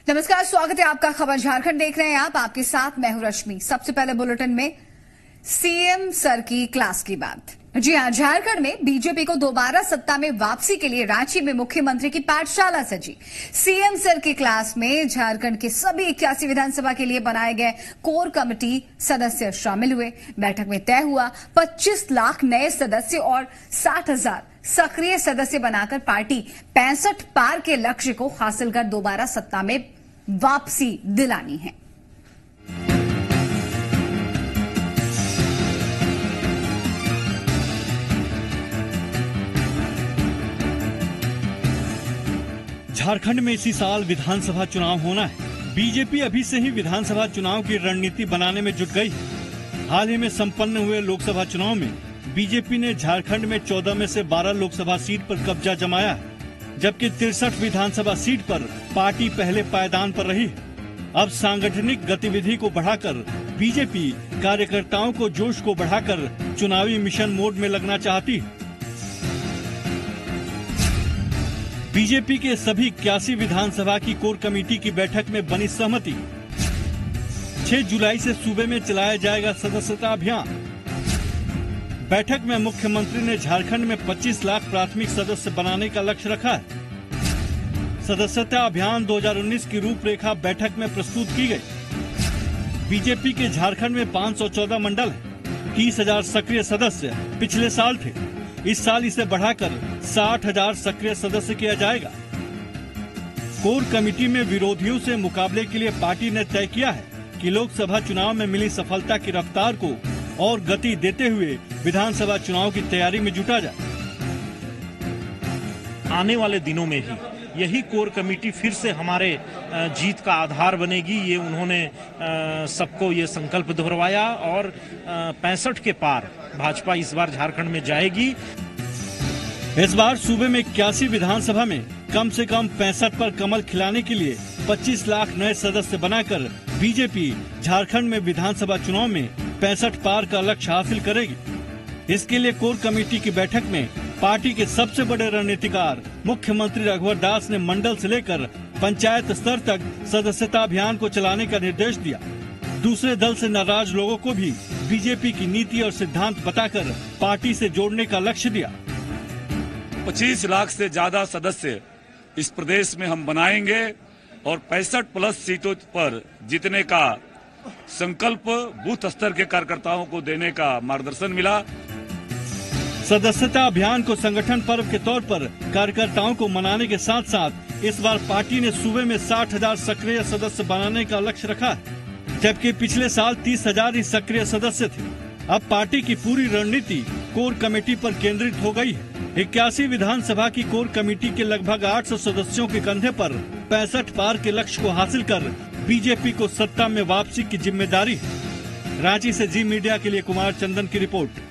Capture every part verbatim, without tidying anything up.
नमस्कार, स्वागत है आपका। खबर झारखंड देख रहे हैं आप, आपके साथ मैं हूं रश्मि। सबसे पहले बुलेटिन में सीएम सर की क्लास की बात। जी हां, झारखंड में बीजेपी को दोबारा सत्ता में वापसी के लिए रांची में मुख्यमंत्री की पाठशाला सजी। सीएम सर की क्लास में झारखंड के सभी इक्यासी विधानसभा के लिए बनाए गए कोर कमेटी सदस्य शामिल हुए। बैठक में तय हुआ पच्चीस लाख नए सदस्य और साठ हजार सक्रिय सदस्य बनाकर पार्टी पैंसठ पार के लक्ष्य को हासिल कर दोबारा सत्ता में वापसी दिलानी है। झारखंड में इसी साल विधानसभा चुनाव होना है। बीजेपी अभी से ही विधानसभा चुनाव की रणनीति बनाने में जुट गई है। हाल ही में संपन्न हुए लोकसभा चुनाव में बीजेपी ने झारखंड में चौदह में से बारह लोकसभा सीट पर कब्जा जमाया है, जबकि तिरसठ विधानसभा सीट पर पार्टी पहले पायदान पर रही है। अब सांगठनिक गतिविधि को बढ़ाकर बीजेपी कार्यकर्ताओं को जोश को बढ़ाकर चुनावी मिशन मोड में लगना चाहती है। बीजेपी के सभी इक्यासी विधानसभा की कोर कमेटी की बैठक में बनी सहमति। छह जुलाई से सूबे में चलाया जाएगा सदस्यता अभियान। बैठक में मुख्यमंत्री ने झारखंड में पच्चीस लाख प्राथमिक सदस्य बनाने का लक्ष्य रखा है। सदस्यता अभियान दो हज़ार उन्नीस की रूपरेखा बैठक में प्रस्तुत की गई। बीजेपी के झारखंड में पाँच सौ चौदह मंडल है। तीस हजार सक्रिय सदस्य पिछले साल थे। इस साल इसे बढ़ाकर साठ हजार सक्रिय सदस्य किया जाएगा। कोर कमेटी में विरोधियों से मुकाबले के लिए पार्टी ने तय किया है कि लोकसभा चुनाव में मिली सफलता की रफ्तार को और गति देते हुए विधानसभा चुनाव की तैयारी में जुटा जाए। आने वाले दिनों में ही यही कोर कमेटी फिर से हमारे जीत का आधार बनेगी। ये उन्होंने सबको ये संकल्प दोहराया और पैंसठ के पार भाजपा इस बार झारखंड में जाएगी। इस बार सूबे में इक्यासी विधानसभा में कम से कम पैंसठ पर कमल खिलाने के लिए पच्चीस लाख नए सदस्य बनाकर बीजेपी झारखंड में विधानसभा चुनाव में पैंसठ पार का लक्ष्य हासिल करेगी। इसके लिए कोर कमेटी की बैठक में पार्टी के सबसे बड़े रणनीतिकार मुख्यमंत्री रघुवर दास ने मंडल से लेकर पंचायत स्तर तक सदस्यता अभियान को चलाने का निर्देश दिया। दूसरे दल से नाराज लोगों को भी बीजेपी की नीति और सिद्धांत बताकर पार्टी से जोड़ने का लक्ष्य दिया। पच्चीस लाख से ज्यादा सदस्य इस प्रदेश में हम बनाएंगे और पैंसठ प्लस सीटों पर जीतने का संकल्प बूथ स्तर के कार्यकर्ताओं को देने का मार्गदर्शन मिला। सदस्यता अभियान को संगठन पर्व के तौर पर कार्यकर्ताओं को मनाने के साथ साथ इस बार पार्टी ने सूबे में साठ हजार सक्रिय सदस्य बनाने का लक्ष्य रखा है, जबकि पिछले साल तीस हजार ही सक्रिय सदस्य थे। अब पार्टी की पूरी रणनीति कोर कमेटी पर केंद्रित हो गई है। इक्यासी विधानसभा की कोर कमेटी के लगभग आठ सौ सदस्यों के कंधे पर पैंसठ पार के लक्ष्य को हासिल कर बीजेपी को सत्ता में वापसी की जिम्मेदारी है। रांची से जी मीडिया के लिए कुमार चंदन की रिपोर्ट।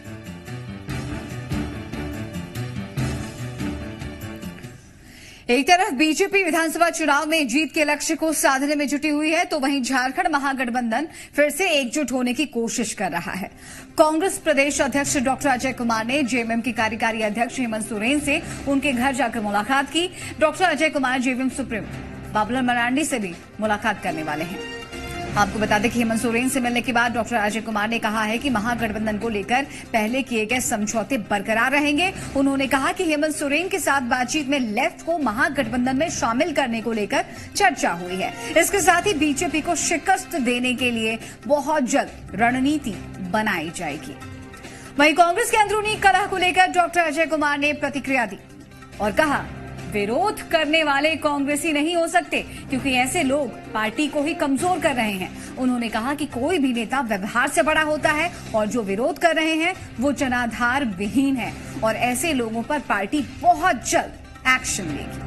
एक तरफ बीजेपी विधानसभा चुनाव में जीत के लक्ष्य को साधने में जुटी हुई है, तो वहीं झारखंड महागठबंधन फिर से एकजुट होने की कोशिश कर रहा है। कांग्रेस प्रदेश अध्यक्ष डॉक्टर अजय कुमार ने जेएमएम की कार्यकारी अध्यक्ष हेमंत सोरेन से उनके घर जाकर मुलाकात की। Doctor Ajay Kumar JMM supremo Babulal Marandi से भी मुलाकात करने वाले हैं। आपको बता दें कि हेमंत सोरेन से मिलने के बाद डॉक्टर अजय कुमार ने कहा है कि महागठबंधन को लेकर पहले किए गए समझौते बरकरार रहेंगे। उन्होंने कहा कि हेमंत सोरेन के साथ बातचीत में लेफ्ट को महागठबंधन में शामिल करने को लेकर चर्चा हुई है। इसके साथ ही बीजेपी को शिकस्त देने के लिए बहुत जल्द रणनीति बनाई जाएगी। वहीं कांग्रेस के अंदरूनी कलह को लेकर डॉक्टर अजय कुमार ने प्रतिक्रिया दी और कहा, विरोध करने वाले कांग्रेसी नहीं हो सकते, क्योंकि ऐसे लोग पार्टी को ही कमजोर कर रहे हैं। उन्होंने कहा कि कोई भी नेता व्यवहार से बड़ा होता है और जो विरोध कर रहे हैं वो जनाधार विहीन है और ऐसे लोगों पर पार्टी बहुत जल्द एक्शन लेगी।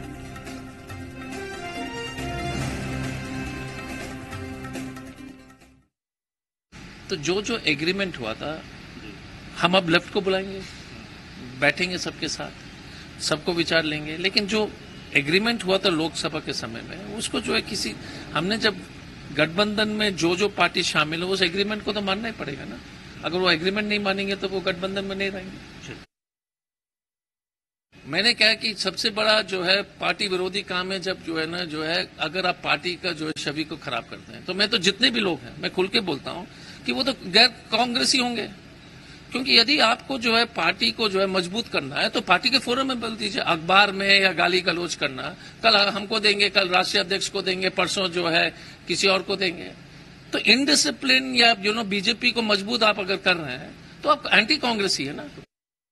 तो जो जो एग्रीमेंट हुआ था, हम अब लेफ्ट को बुलाएंगे, बैठेंगे सबके साथ, सबको विचार लेंगे। लेकिन जो एग्रीमेंट हुआ था लोकसभा के समय में, उसको जो है किसी हमने जब गठबंधन में जो जो पार्टी शामिल हो उस एग्रीमेंट को तो मानना ही पड़ेगा ना। अगर वो एग्रीमेंट नहीं मानेंगे तो वो गठबंधन में नहीं रहेंगे। मैंने कहा कि सबसे बड़ा जो है पार्टी विरोधी काम है जब जो है ना जो है अगर आप पार्टी का जो है छवि को खराब करते हैं। तो मैं तो जितने भी लोग हैं मैं खुल के बोलता हूं कि वो तो गैर कांग्रेसी होंगे, क्योंकि यदि आपको जो है पार्टी को जो है मजबूत करना है तो पार्टी के फोरम में बोल दीजिए, अखबार में या गाली गलौज करना कल हमको देंगे, कल राष्ट्रीय अध्यक्ष को देंगे, परसों जो है किसी और को देंगे। तो इनडिसिप्लिन या यू नो बीजेपी को मजबूत आप अगर कर रहे हैं तो आप एंटी कांग्रेसी है ना।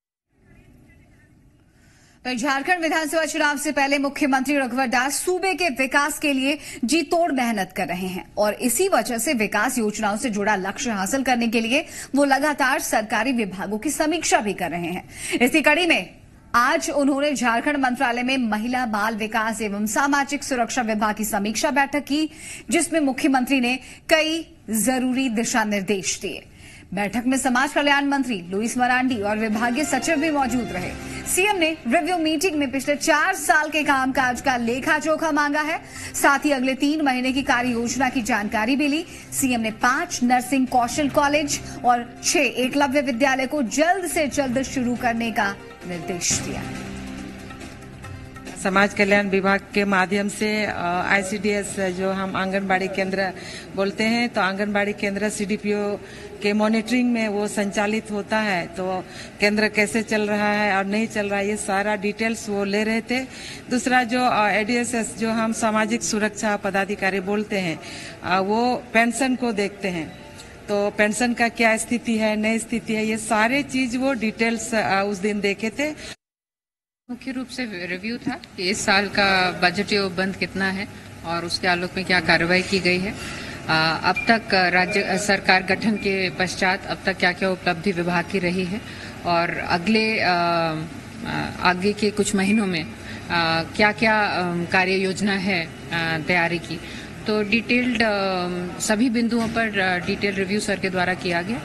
झारखंड विधानसभा चुनाव से पहले मुख्यमंत्री रघुवर दास सूबे के विकास के लिए जी तोड़ मेहनत कर रहे हैं और इसी वजह से विकास योजनाओं से जुड़ा लक्ष्य हासिल करने के लिए वो लगातार सरकारी विभागों की समीक्षा भी कर रहे हैं। इसी कड़ी में आज उन्होंने झारखंड मंत्रालय में महिला बाल विकास एवं सामाजिक सुरक्षा विभाग की समीक्षा बैठक की, जिसमें मुख्यमंत्री ने कई जरूरी दिशा निर्देश दिए। बैठक में समाज कल्याण मंत्री लुइस मरांडी और विभागीय सचिव भी मौजूद रहे। सीएम ने रिव्यू मीटिंग में पिछले चार साल के कामकाज का लेखा जोखा मांगा है, साथ ही अगले तीन महीने की कार्य योजना की जानकारी भी ली। सीएम ने पांच नर्सिंग कौशल कॉलेज और छह एकलव्य विद्यालय को जल्द से जल्द शुरू करने का निर्देश दिया। समाज कल्याण विभाग के माध्यम से आईसीडीएस जो हम आंगनबाड़ी केंद्र बोलते हैं, तो आंगनबाड़ी केंद्र सीडीपीओ के मॉनिटरिंग में वो संचालित होता है। तो केंद्र कैसे चल रहा है और नहीं चल रहा है ये सारा डिटेल्स वो ले रहे थे। दूसरा जो एडीएसएस जो हम सामाजिक सुरक्षा पदाधिकारी बोलते हैं वो पेंशन को देखते हैं, तो पेंशन का क्या स्थिति है, नई स्थिति है, ये सारे चीज वो डिटेल्स उस दिन देखे थे। मुख्य रूप से रिव्यू था कि इस साल का बजटीय उपबंध कितना है और उसके आलोक में क्या कार्रवाई की गई है। आ, अब तक राज्य सरकार गठन के पश्चात अब तक क्या क्या उपलब्धि विभाग की रही है और अगले आ, आगे के कुछ महीनों में आ, क्या क्या कार्य योजना है आ, तैयारी की। तो डिटेल्ड सभी बिंदुओं पर डिटेल रिव्यू सर के द्वारा किया गया।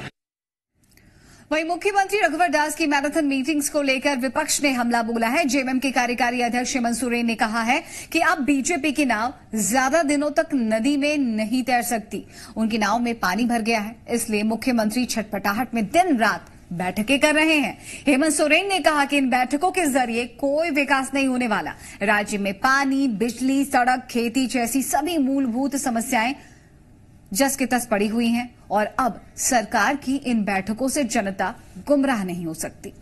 वहीं मुख्यमंत्री रघुवर दास की मैराथन मीटिंग्स को लेकर विपक्ष ने हमला बोला है। जेएमएम के कार्यकारी अध्यक्ष हेमंत सोरेन ने कहा है कि अब बीजेपी की नाव ज्यादा दिनों तक नदी में नहीं तैर सकती, उनकी नाव में पानी भर गया है, इसलिए मुख्यमंत्री छटपटाहट में दिन रात बैठकें कर रहे हैं। हेमंत सोरेन ने कहा कि इन बैठकों के जरिए कोई विकास नहीं होने वाला। राज्य में पानी, बिजली, सड़क, खेती जैसी सभी मूलभूत समस्याएं जस की तस पड़ी हुई हैं और अब सरकार की इन बैठकों से जनता गुमराह नहीं हो सकती।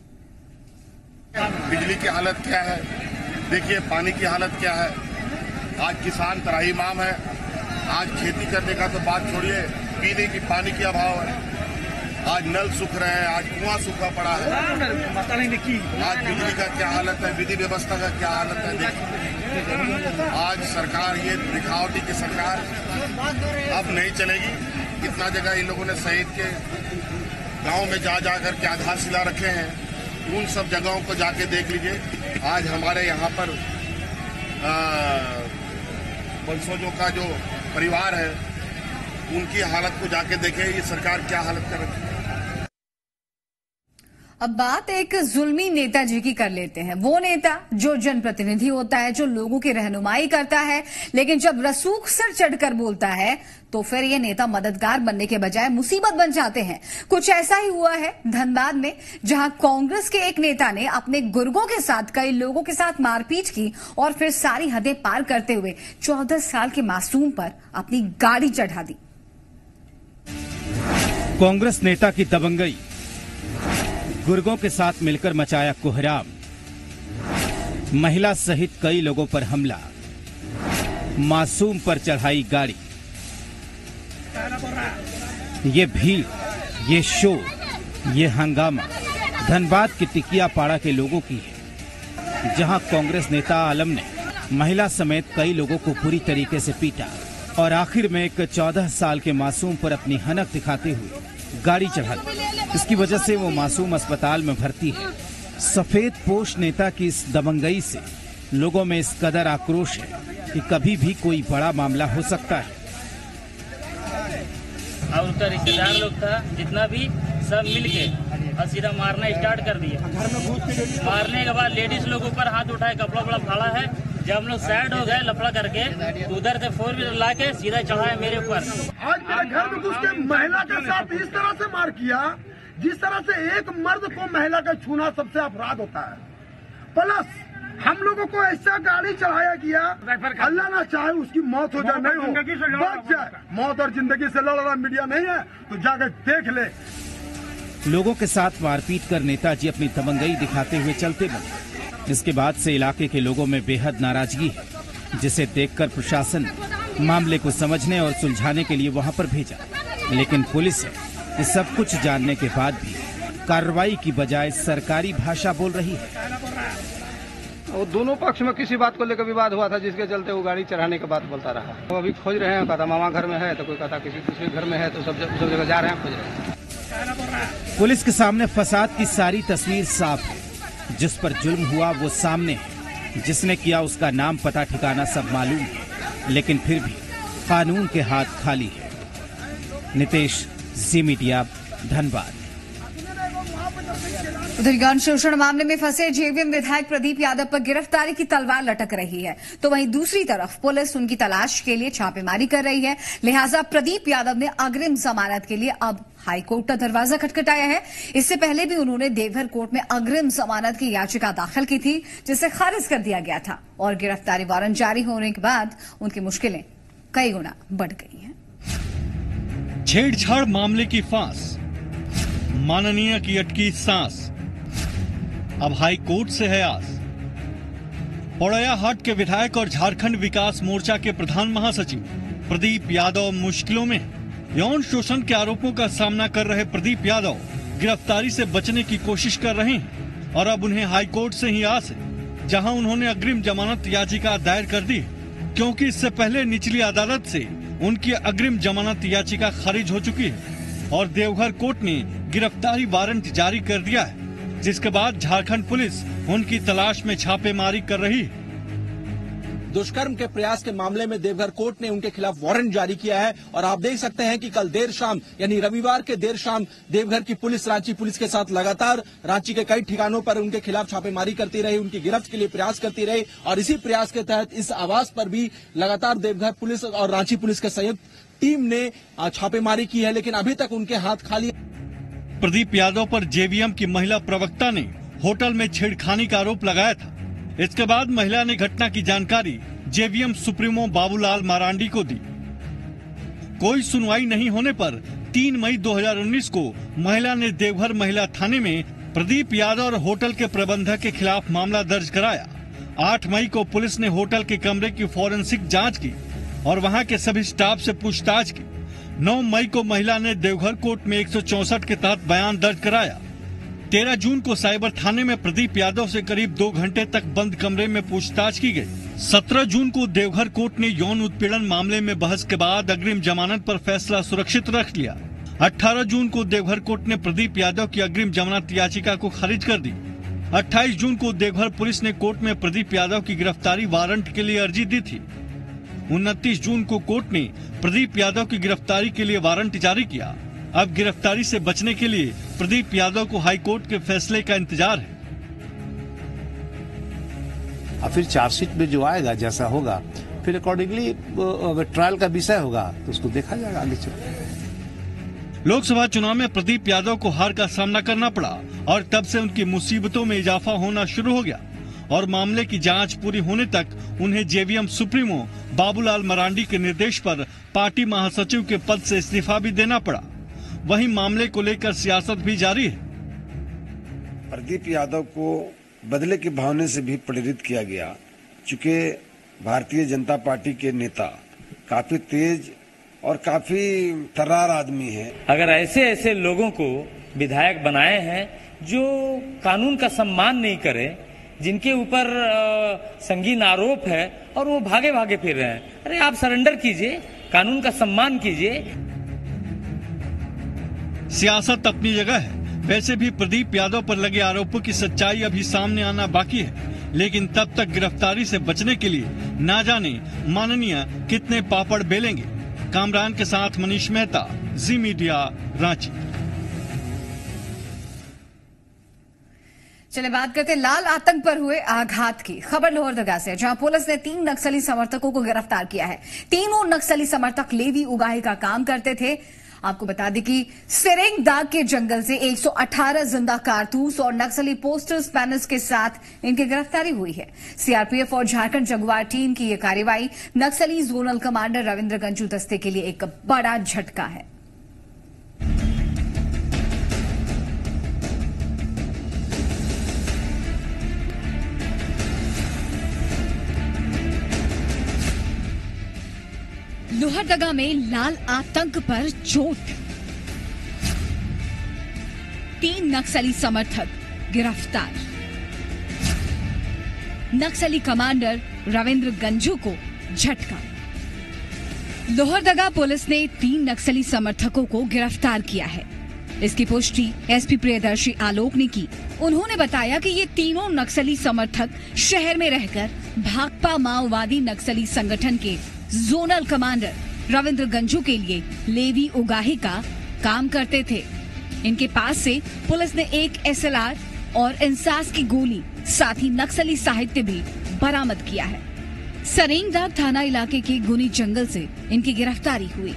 बिजली की हालत क्या है, देखिए पानी की हालत क्या है। आज किसान त्राहिमाम है, आज खेती करने का तो बात छोड़िए, पीने की पानी की अभाव है। आज नल सूख रहे हैं, आज कुआं सूखा पड़ा है। आज बिजली का क्या हालत है, विधि व्यवस्था का क्या हालत है। देखिए आज सरकार ये दिखावटी की सरकार अब नहीं चलेगी। कितना जगह इन लोगों ने शहीद के गांव में जा जाकर के आधारशिला रखे हैं, उन सब जगहों को जाके देख लीजिए। आज हमारे यहाँ पर वंशजों का जो परिवार है उनकी हालत को जाके देखें, ये सरकार क्या हालत कर रही है। अब बात एक जुल्मी नेताजी की कर लेते हैं। वो नेता जो जनप्रतिनिधि होता है, जो लोगों की रहनुमाई करता है, लेकिन जब रसूख सिर चढ़कर बोलता है तो फिर ये नेता मददगार बनने के बजाय मुसीबत बन जाते हैं। कुछ ऐसा ही हुआ है धनबाद में, जहां कांग्रेस के एक नेता ने अपने गुर्गों के साथ कई लोगों के साथ मारपीट की और फिर सारी हदें पार करते हुए चौदह साल के मासूम पर अपनी गाड़ी चढ़ा दी। कांग्रेस नेता की दबंगई, गुर्गों के साथ मिलकर मचाया कोहराम, महिला सहित कई लोगों पर हमला, मासूम पर चढ़ाई गाड़ी। ये भीड़, ये शोर, ये हंगामा धनबाद के टिकिया पाड़ा के लोगों की है, जहां कांग्रेस नेता आलम ने महिला समेत कई लोगों को पूरी तरीके से पीटा और आखिर में एक चौदह साल के मासूम पर अपनी हनक दिखाते हुए गाड़ी चढ़ा दी। इसकी वजह से वो मासूम अस्पताल में भर्ती है। सफेद पोश नेता की इस दबंगई से लोगों में इस कदर आक्रोश है कि कभी भी कोई बड़ा मामला हो सकता है। और उसका रिश्तेदार लोग था जितना भी, सब मिलके और सीधा मारना स्टार्ट कर दिया। मारने के बाद लेडीज लोग ऊपर हाथ उठाए, कपड़ा वपड़ा फाड़ा है। जब हम लोग साइड हो गए लफड़ा करके, तो उधर से फोर व्हीलर ला के सीधा चढ़ाया मेरे ऊपर। आज मेरे घर में घुस के महिला के साथ इस तरह से मार किया, जिस तरह से एक मर्द को महिला का छूना सबसे अपराध होता है, प्लस हम लोगों को ऐसा गाड़ी चढ़ाया गया, अल्लाह ना चाहे उसकी मौत हो जाए, नहीं हो बच जाए। मौत और जिंदगी से लड़ रहा मीडिया नहीं है तो जाकर देख ले। लोगों के साथ मारपीट कर नेताजी अपनी दबंगई दिखाते हुए चलते बने। इसके बाद से इलाके के लोगों में बेहद नाराजगी है, जिसे देखकर प्रशासन मामले को समझने और सुलझाने के लिए वहां पर भेजा। लेकिन पुलिस है कि सब कुछ जानने के बाद भी कार्रवाई की बजाय सरकारी भाषा बोल रही है। और दोनों पक्ष में किसी बात को लेकर विवाद हुआ था, जिसके चलते वो गाड़ी चढ़ाने के बाद बोलता रहा। वो अभी खोज रहे हैं, कहता मामा घर में है, तो कोई कहता किसी दूसरे घर में है, तो सब सब जगह जा रहे हैं, खोज रहे हैं। पुलिस के सामने फसाद की सारी तस्वीर साफ है। जिस पर जुल्म हुआ वो सामने है, जिसने किया उसका नाम पता ठिकाना सब मालूम है, लेकिन फिर भी कानून के हाथ खाली है। Nitesh, Zee media, Dhanbad. उधर यौन शोषण मामले में फंसे जेवीएम विधायक प्रदीप यादव पर गिरफ्तारी की तलवार लटक रही है, तो वहीं दूसरी तरफ पुलिस उनकी तलाश के लिए छापेमारी कर रही है। लिहाजा प्रदीप यादव ने अग्रिम जमानत के लिए अब हाईकोर्ट का दरवाजा खटखटाया है। इससे पहले भी उन्होंने देवघर कोर्ट में अग्रिम जमानत की याचिका दाखिल की थी, जिसे खारिज कर दिया गया था, और गिरफ्तारी वारंट जारी होने के बाद उनकी मुश्किलें कई गुना बढ़ गई हैं। छेड़छाड़ मामले की फांस, माननीय की अटकी सांस, अब हाई कोर्ट से है आस। पौड़ैयाहाट के विधायक और झारखंड विकास मोर्चा के प्रधान महासचिव प्रदीप यादव मुश्किलों में हैं। यौन शोषण के आरोपों का सामना कर रहे प्रदीप यादव गिरफ्तारी से बचने की कोशिश कर रहे हैं, और अब उन्हें हाई कोर्ट से ही आस है, जहां उन्होंने अग्रिम जमानत याचिका दायर कर दी, क्योंकि इससे पहले निचली अदालत से उनकी अग्रिम जमानत याचिका खारिज हो चुकी है और देवघर कोर्ट ने गिरफ्तारी वारंट जारी कर दिया है, जिसके बाद झारखंड पुलिस उनकी तलाश में छापेमारी कर रही है। दुष्कर्म के प्रयास के मामले में देवघर कोर्ट ने उनके खिलाफ वारंट जारी किया है, और आप देख सकते हैं कि कल देर शाम यानी रविवार के देर शाम देवघर की पुलिस रांची पुलिस के साथ लगातार रांची के कई ठिकानों पर उनके खिलाफ छापेमारी करती रही, उनकी गिरफ्त के लिए प्रयास करती रही, और इसी प्रयास के तहत इस आवास पर भी लगातार देवघर पुलिस और रांची पुलिस के संयुक्त टीम ने छापेमारी की है, लेकिन अभी तक उनके हाथ खाली। प्रदीप यादव पर जेवीएम की महिला प्रवक्ता ने होटल में छेड़खानी का आरोप लगाया था। इसके बाद महिला ने घटना की जानकारी जेवीएम सुप्रीमो बाबूलाल मरांडी को दी। कोई सुनवाई नहीं होने पर तीन मई दो हज़ार उन्नीस को महिला ने देवघर महिला थाने में प्रदीप यादव और होटल के प्रबंधक के खिलाफ मामला दर्ज कराया। आठ मई को पुलिस ने होटल के कमरे की फॉरेंसिक जांच की और वहां के सभी स्टाफ से पूछताछ की। नौ मई को महिला ने देवघर कोर्ट में एक सौ चौसठ के तहत बयान दर्ज कराया। तेरह जून को साइबर थाने में प्रदीप यादव से करीब दो घंटे तक बंद कमरे में पूछताछ की गई। सत्रह जून को देवघर कोर्ट ने यौन उत्पीड़न मामले में बहस के बाद अग्रिम जमानत पर फैसला सुरक्षित रख लिया। अठारह जून को देवघर कोर्ट ने प्रदीप यादव की अग्रिम जमानत याचिका को खारिज कर दी। अट्ठाईस जून को देवघर पुलिस ने कोर्ट में प्रदीप यादव की गिरफ्तारी वारंट के लिए अर्जी दी थी। उनतीस जून को कोर्ट ने प्रदीप यादव की गिरफ्तारी के लिए वारंट जारी किया। अब गिरफ्तारी से बचने के लिए प्रदीप यादव को हाई कोर्ट के फैसले का इंतजार है। और फिर चार्जशीट में जो आएगा जैसा होगा, फिर अकॉर्डिंगली अगर ट्रायल का विषय होगा तो उसको देखा जाएगा आगे चल। लोकसभा चुनाव में प्रदीप यादव को हार का सामना करना पड़ा और तब से उनकी मुसीबतों में इजाफा होना शुरू हो गया और मामले की जांच पूरी होने तक उन्हें जेवीएम सुप्रीमो बाबूलाल मरांडी के निर्देश पर पार्टी महासचिव के पद से इस्तीफा भी देना पड़ा। वहीं मामले को लेकर सियासत भी जारी है। प्रदीप यादव को बदले की भावना से भी प्रेरित किया गया, चूँकि भारतीय जनता पार्टी के नेता काफी तेज और काफी तर्रार आदमी है। अगर ऐसे ऐसे लोगों को विधायक बनाए हैं जो कानून का सम्मान नहीं करे, जिनके ऊपर संगीन आरोप है और वो भागे भागे फिर रहे हैं, अरे आप सरेंडर कीजिए, कानून का सम्मान कीजिए। सियासत अपनी जगह है। वैसे भी प्रदीप यादव पर लगे आरोपों की सच्चाई अभी सामने आना बाकी है, लेकिन तब तक गिरफ्तारी से बचने के लिए ना जाने माननीय कितने पापड़ बेलेंगे। कामरान के साथ मनीष मेहता, जी मीडिया, रांची। चलिए बात करते हैं लाल आतंक पर हुए आघात की। खबर लोहरदगा से, जहां पुलिस ने तीन नक्सली समर्थकों को गिरफ्तार किया है। तीनों नक्सली समर्थक लेवी उगाही का काम करते थे। आपको बता दें कि सेरेंग दाग के जंगल से एक सौ अठारह जिंदा कारतूस और नक्सली पोस्टर्स बैनर्स के साथ इनकी गिरफ्तारी हुई है। सीआरपीएफ और झारखंड जगुआर टीम की यह कार्रवाई नक्सली जोनल कमांडर रविंद्र गंजू दस्ते के लिए एक बड़ा झटका है। लोहरदगा में लाल आतंक पर चोट, तीन नक्सली समर्थक गिरफ्तार। नक्सली कमांडर रविंद्र गंजू को झटका। लोहरदगा पुलिस ने तीन नक्सली समर्थकों को गिरफ्तार किया है। इसकी पुष्टि एसपी प्रियदर्शी आलोक ने की। उन्होंने बताया कि ये तीनों नक्सली समर्थक शहर में रहकर भाकपा माओवादी नक्सली संगठन के जोनल कमांडर रविंद्र गंजू के लिए लेवी उगाही का काम करते थे। इनके पास से पुलिस ने एक एसएलआर और इंसास की गोली साथ ही नक्सली साहित्य भी बरामद किया है। सरेंगदाग थाना इलाके के गुनी जंगल से इनकी गिरफ्तारी हुई।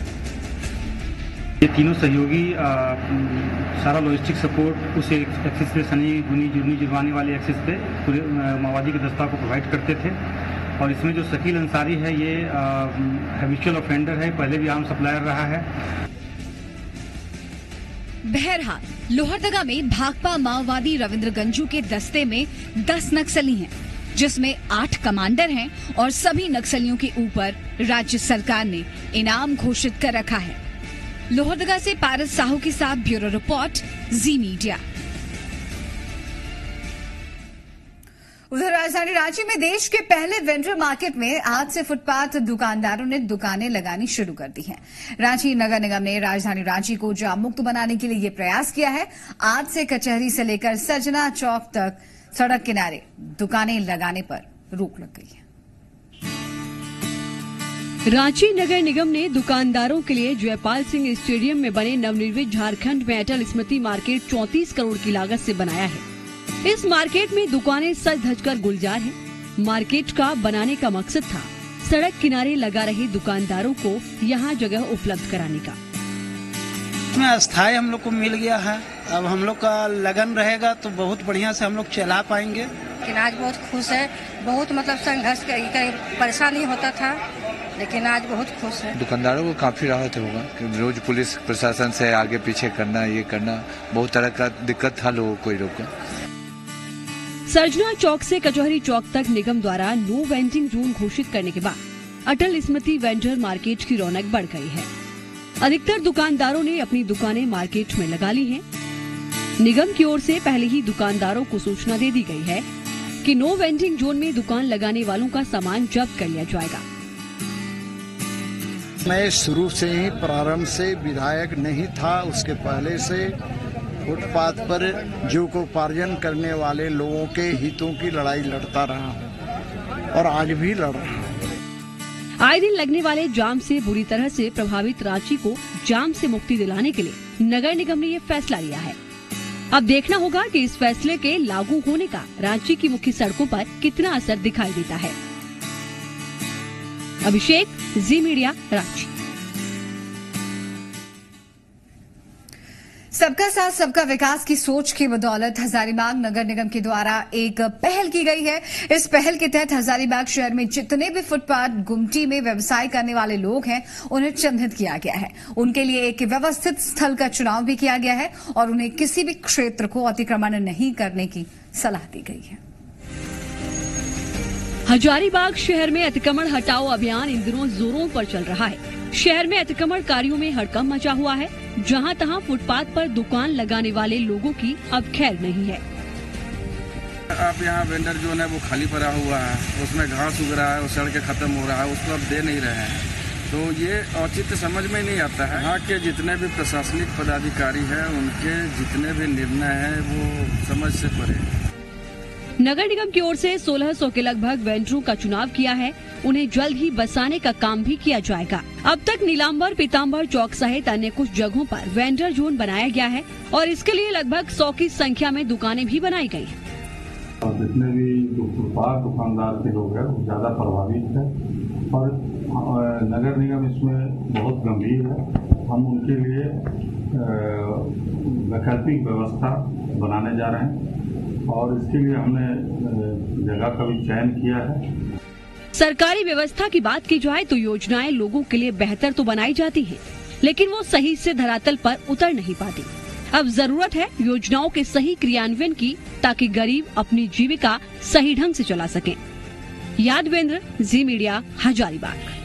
ये तीनों सहयोगी आ, सारा लॉजिस्टिक सपोर्ट उस एक्सिस पे सनी गुनी जुर्नी जुर्माने वाले एक्सिस पे पूरे माओवादी के दस्ता को प्रोवाइड करते थे। और इसमें जो शकील अंसारी है ये हैबिचुअल ऑफेंडर है, पहले भी आर्म सप्लायर रहा है। बहरहाल लोहरदगा में भाकपा माओवादी रविंद्र गंजू के दस्ते में दस नक्सली हैं, जिसमें आठ कमांडर हैं और सभी नक्सलियों के ऊपर राज्य सरकार ने इनाम घोषित कर रखा है। लोहरदगा से पारस साहू के साथ ब्यूरो रिपोर्ट, जी मीडिया। उधर राजधानी रांची में देश के पहले वेंडर मार्केट में आज से फुटपाथ दुकानदारों ने दुकानें लगानी शुरू कर दी हैं। रांची नगर निगम ने राजधानी रांची को जाम मुक्त बनाने के लिए ये प्रयास किया है। आज से कचहरी से लेकर सजना चौक तक सड़क किनारे दुकानें लगाने पर रोक लग गई है। रांची नगर निगम ने दुकानदारों के लिए जयपाल सिंह स्टेडियम में बने नवनिर्मित झारखंड में अटल स्मृति मार्केट चौंतीस करोड़ की लागत से बनाया है। इस मार्केट में दुकानें सज धज कर गुलजार हैं। मार्केट का बनाने का मकसद था सड़क किनारे लगा रहे दुकानदारों को यहां जगह उपलब्ध कराने का। इसमें अस्थायी हम लोग को मिल गया है। अब हम लोग का लगन रहेगा तो बहुत बढ़िया से हम लोग चला पाएंगे। लेकिन आज बहुत खुश है। बहुत मतलब संघर्ष परेशानी होता था, लेकिन आज बहुत खुश है। दुकानदारों को काफी राहत होगा कि रोज पुलिस प्रशासन से आगे पीछे करना, ये करना, बहुत तरह का दिक्कत था लोगों को रोका। सरजना चौक से कचहरी चौक तक निगम द्वारा नो वेंडिंग जोन घोषित करने के बाद अटल स्मृति वेंडर मार्केट की रौनक बढ़ गई है। अधिकतर दुकानदारों ने अपनी दुकानें मार्केट में लगा ली हैं। निगम की ओर से पहले ही दुकानदारों को सूचना दे दी गई है कि नो वेंडिंग जोन में दुकान लगाने वालों का सामान जब्त कर लिया जाएगा। मैं शुरू से ही प्रारंभ से विधायक नहीं था, उसके पहले से फुटपाथ पर जीविकोपार्जन करने वाले लोगों के हितों की लड़ाई लड़ता रहा हूँ और आज भी लड़ रहा हूँ। आए दिन लगने वाले जाम से बुरी तरह से प्रभावित रांची को जाम से मुक्ति दिलाने के लिए नगर निगम ने ये फैसला लिया है। अब देखना होगा कि इस फैसले के लागू होने का रांची की मुख्य सड़कों पर कितना असर दिखाई देता है। Abhishek, Zee media, Ranchi. सबका साथ सबका विकास की सोच की बदौलत हजारीबाग नगर निगम के द्वारा एक पहल की गई है। इस पहल के तहत हजारीबाग शहर में जितने भी फुटपाथ गुमटी में व्यवसाय करने वाले लोग हैं उन्हें चिन्हित किया गया है। उनके लिए एक व्यवस्थित स्थल का चुनाव भी किया गया है और उन्हें किसी भी क्षेत्र को अतिक्रमण नहीं करने की सलाह दी गई है। हजारीबाग शहर में अतिक्रमण हटाओ अभियान इन दिनों जोरों पर चल रहा है। शहर में अतिक्रमणकारियों में हड़कंप मचा हुआ है। जहां तहां फुटपाथ पर दुकान लगाने वाले लोगों की अब खैर नहीं है। अब यहाँ वेंडर जोन है वो खाली पड़ा हुआ है, उसमें घास उग रहा है, वो सड़क खत्म हो रहा है, उसको अब दे नहीं रहे हैं। तो ये औचित्य समझ में नहीं आता है। यहाँ के जितने भी प्रशासनिक पदाधिकारी हैं उनके जितने भी निर्णय हैं वो समझ से परे। नगर निगम की ओर से सोलह सौ के लगभग वेंडरों का चुनाव किया है। उन्हें जल्द ही बसाने का काम भी किया जाएगा। अब तक नीलांबर, पीताम्बर चौक सहित अन्य कुछ जगहों पर वेंडर जोन बनाया गया है और इसके लिए लगभग सौ की संख्या में दुकानें भी बनाई गई हैं। जितने भी फुटपाथ दुकानदार के लोग हैं वो ज्यादा प्रभावित है और नगर निगम इसमें बहुत गंभीर है हम उनके लिए वैकल्पिक व्यवस्था बनाने जा रहे हैं और इसके लिए हमने जगह का भी चयन किया है। सरकारी व्यवस्था की बात की जाए तो योजनाएं लोगों के लिए बेहतर तो बनाई जाती हैं, लेकिन वो सही से धरातल पर उतर नहीं पाती। अब जरूरत है योजनाओं के सही क्रियान्वयन की, ताकि गरीब अपनी जीविका सही ढंग से चला सकें। Yadavendra, Zee media, Hazaribagh.